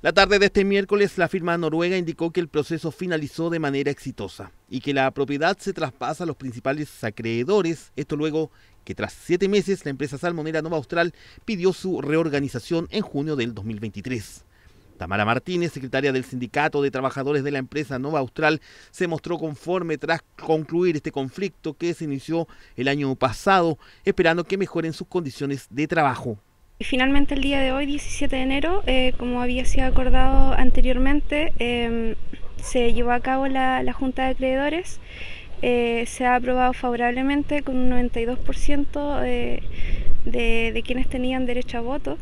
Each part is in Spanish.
La tarde de este miércoles, la firma noruega indicó que el proceso finalizó de manera exitosa y que la propiedad se traspasa a los principales acreedores. Esto luego que tras 7 meses la empresa salmonera Nova Austral pidió su reorganización en junio del 2023. Tamara Martínez, secretaria del Sindicato de Trabajadores de la empresa Nova Austral, se mostró conforme tras concluir este conflicto que se inició el año pasado, esperando que mejoren sus condiciones de trabajo. Finalmente el día de hoy, 17 de enero, como había sido acordado anteriormente, se llevó a cabo la Junta de Acreedores. Se ha aprobado favorablemente con un 92% de quienes tenían derecho a voto.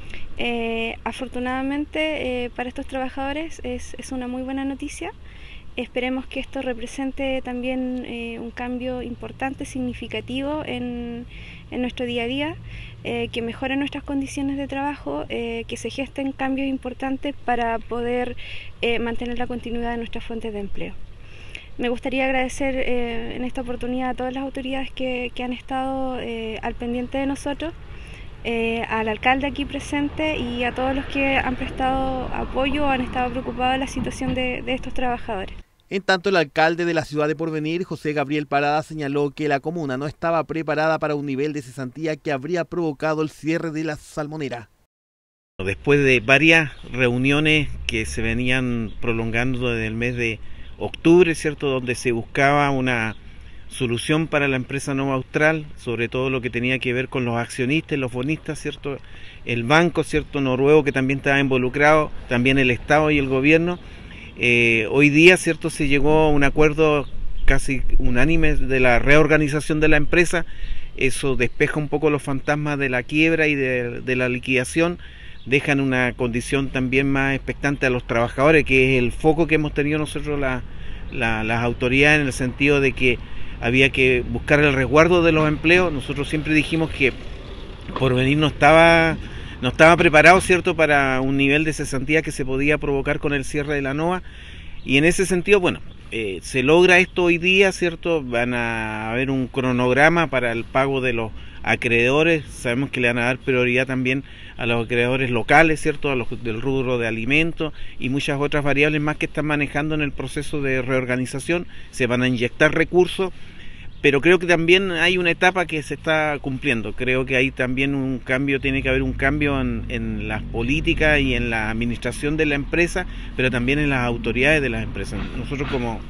Afortunadamente para estos trabajadores es una muy buena noticia. Esperemos que esto represente también un cambio importante, significativo en nuestro día a día, que mejoren nuestras condiciones de trabajo, que se gesten cambios importantes para poder mantener la continuidad de nuestras fuentes de empleo. Me gustaría agradecer en esta oportunidad a todas las autoridades que han estado al pendiente de nosotros, al alcalde aquí presente y a todos los que han prestado apoyo o han estado preocupados de la situación de estos trabajadores. En tanto, el alcalde de la ciudad de Porvenir, José Gabriel Parada, señaló que la comuna no estaba preparada para un nivel de cesantía que habría provocado el cierre de la salmonera. Después de varias reuniones que se venían prolongando desde el mes de octubre, ¿cierto?, donde se buscaba una solución para la empresa Nova Austral, sobre todo lo que tenía que ver con los accionistas, los bonistas, ¿cierto?, el banco, ¿cierto?, noruego, que también estaba involucrado, también el Estado y el gobierno. Hoy día, ¿cierto?, se llegó a un acuerdo casi unánime de la reorganización de la empresa. Eso despeja un poco los fantasmas de la quiebra y de la liquidación, dejan una condición también más expectante a los trabajadores, que es el foco que hemos tenido nosotros las autoridades, en el sentido de que había que buscar el resguardo de los empleos. Nosotros siempre dijimos que Porvenir no estaba preparado, ¿cierto?, para un nivel de cesantía que se podía provocar con el cierre de la Nova, y en ese sentido, bueno, se logra esto hoy día, ¿cierto? Van a haber un cronograma para el pago de los acreedores. Sabemos que le van a dar prioridad también a los acreedores locales, ¿cierto?, a los del rubro de alimentos y muchas otras variables más que están manejando en el proceso de reorganización. Se van a inyectar recursos, pero creo que también hay una etapa que se está cumpliendo. Creo que hay también un cambio, tiene que haber un cambio en las políticas y en la administración de la empresa, pero también en las autoridades de las empresas. Nosotros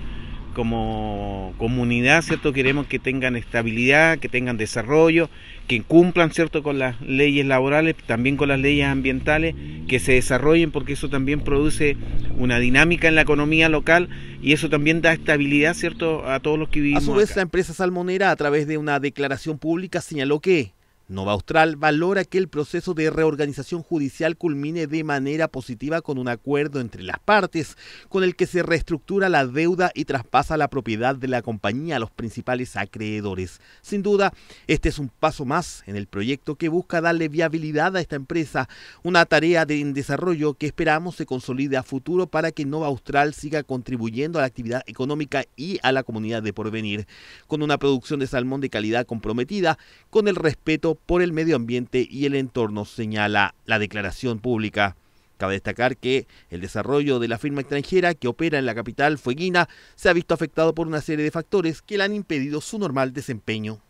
como comunidad, ¿cierto?, queremos que tengan estabilidad, que tengan desarrollo, que cumplan, ¿cierto?, con las leyes laborales, también con las leyes ambientales, que se desarrollen, porque eso también produce una dinámica en la economía local y eso también da estabilidad, ¿cierto?, a todos los que vivimos A su vez, acá. la empresa salmonera, a través de una declaración pública, señaló que Nova Austral valora que el proceso de reorganización judicial culmine de manera positiva con un acuerdo entre las partes, con el que se reestructura la deuda y traspasa la propiedad de la compañía a los principales acreedores. Sin duda, este es un paso más en el proyecto que busca darle viabilidad a esta empresa, una tarea en desarrollo que esperamos se consolide a futuro para que Nova Austral siga contribuyendo a la actividad económica y a la comunidad de Porvenir, con una producción de salmón de calidad comprometida con el respeto por el medio ambiente y el entorno, señala la declaración pública. Cabe destacar que el desarrollo de la firma extranjera que opera en la capital fueguina se ha visto afectado por una serie de factores que le han impedido su normal desempeño.